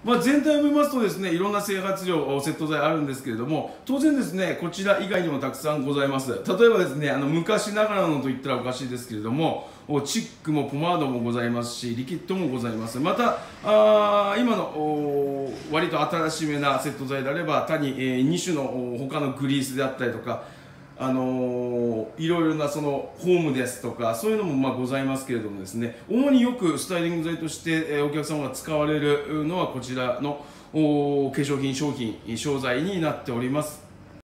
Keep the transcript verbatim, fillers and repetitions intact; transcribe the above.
まあ、全体を見ますとですね、いろんな整髪料、セット剤あるんですけれども、当然ですね、こちら以外にもたくさんございます。例えばですね、あの昔ながらのと言ったらおかしいですけれども、チックもポマードもございますし、リキッドもございます。また、あ今の割と新しめなセット剤であれば、他に、えー、に種の他のグリースであったりとか、あのー、いろいろなそのホームですとかそういうのもまあございますけれどもですね、主によくスタイリング剤として、えー、お客様が使われるのはこちらの化粧品商品商材になっております。